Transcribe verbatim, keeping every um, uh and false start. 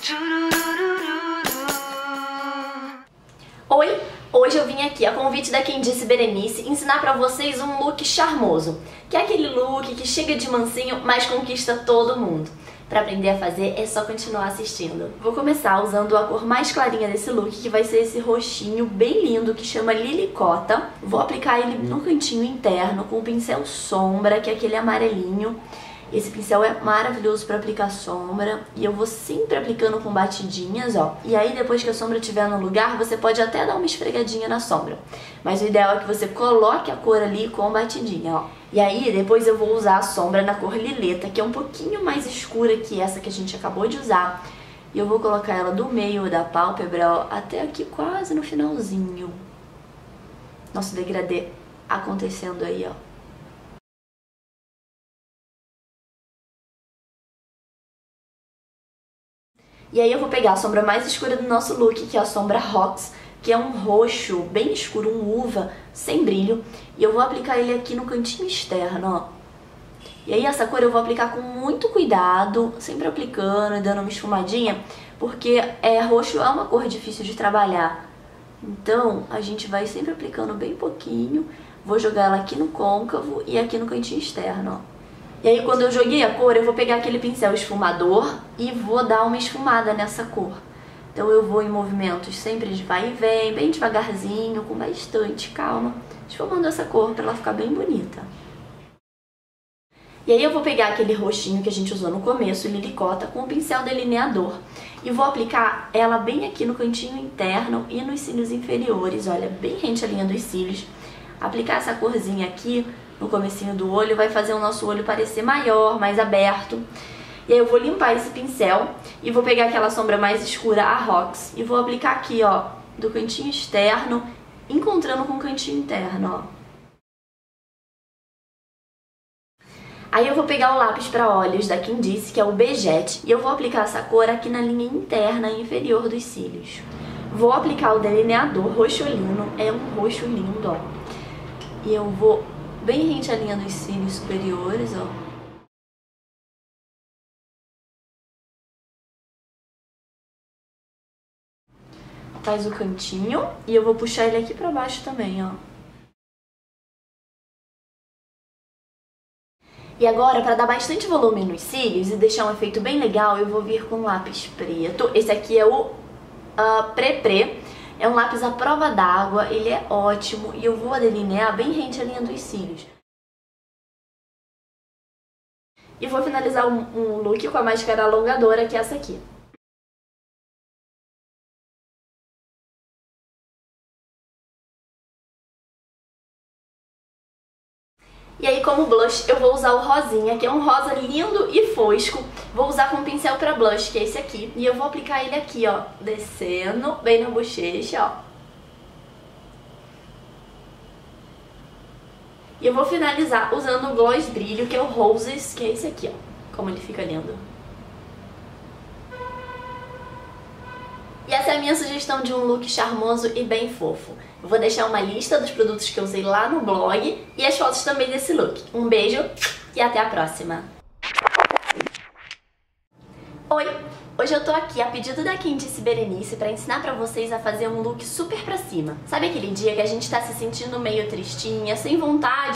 Oi! Hoje eu vim aqui a convite da Quem Disse Berenice ensinar pra vocês um look charmoso, que é aquele look que chega de mansinho, mas conquista todo mundo. Pra aprender a fazer é só continuar assistindo. Vou começar usando a cor mais clarinha desse look, que vai ser esse roxinho bem lindo que chama Lilicota. Vou aplicar ele no cantinho interno com o pincel sombra, que é aquele amarelinho. Esse pincel é maravilhoso para aplicar sombra e eu vou sempre aplicando com batidinhas, ó. E aí depois que a sombra estiver no lugar, você pode até dar uma esfregadinha na sombra. Mas o ideal é que você coloque a cor ali com batidinha, ó. E aí depois eu vou usar a sombra na cor Lileta, que é um pouquinho mais escura que essa que a gente acabou de usar. E eu vou colocar ela do meio da pálpebra, ó, até aqui quase no finalzinho. Nosso degradê acontecendo aí, ó. E aí eu vou pegar a sombra mais escura do nosso look, que é a sombra Rocks, que é um roxo bem escuro, um uva, sem brilho. E eu vou aplicar ele aqui no cantinho externo, ó. E aí essa cor eu vou aplicar com muito cuidado, sempre aplicando e dando uma esfumadinha, porque é, roxo é uma cor difícil de trabalhar. Então a gente vai sempre aplicando bem pouquinho. Vou jogar ela aqui no côncavo e aqui no cantinho externo, ó. E aí quando eu joguei a cor, eu vou pegar aquele pincel esfumador e vou dar uma esfumada nessa cor. Então eu vou em movimentos sempre de vai e vem, bem devagarzinho, com bastante calma, esfumando essa cor para ela ficar bem bonita. E aí eu vou pegar aquele roxinho que a gente usou no começo, Lilicota, com o pincel delineador. E vou aplicar ela bem aqui no cantinho interno e nos cílios inferiores, olha, bem rente à linha dos cílios. Aplicar essa corzinha aqui no comecinho do olho vai fazer o nosso olho parecer maior, mais aberto. E aí eu vou limpar esse pincel e vou pegar aquela sombra mais escura, a Rocks, e vou aplicar aqui, ó, do cantinho externo, encontrando com o cantinho interno, ó. Aí eu vou pegar o lápis para olhos da Quem Disse, que é o Bejete, e eu vou aplicar essa cor aqui na linha interna e inferior dos cílios. Vou aplicar o delineador roxolino, é um roxo lindo, ó. E eu vou bem rente à linha dos cílios superiores, ó. Faz o cantinho e eu vou puxar ele aqui pra baixo também, ó. E agora, para dar bastante volume nos cílios e deixar um efeito bem legal, eu vou vir com lápis preto. Esse aqui é o uh, Pré-Pré. É um lápis à prova d'água, ele é ótimo e eu vou delinear bem rente à linha dos cílios. E vou finalizar um, um look com a máscara alongadora, que é essa aqui. E aí, como blush, eu vou usar o rosinha, que é um rosa lindo e fosco. Vou usar com pincel pra blush, que é esse aqui. E eu vou aplicar ele aqui, ó, descendo bem na bochecha, ó. E eu vou finalizar usando o gloss brilho, que é o Roses, que é esse aqui, ó. Como ele fica lindo. E essa é a minha sugestão de um look charmoso e bem fofo. Eu vou deixar uma lista dos produtos que eu usei lá no blog e as fotos também desse look. Um beijo e até a próxima! Oi! Hoje eu tô aqui a pedido da Quem Disse Berenice pra ensinar pra vocês a fazer um look super pra cima. Sabe aquele dia que a gente tá se sentindo meio tristinha, sem vontade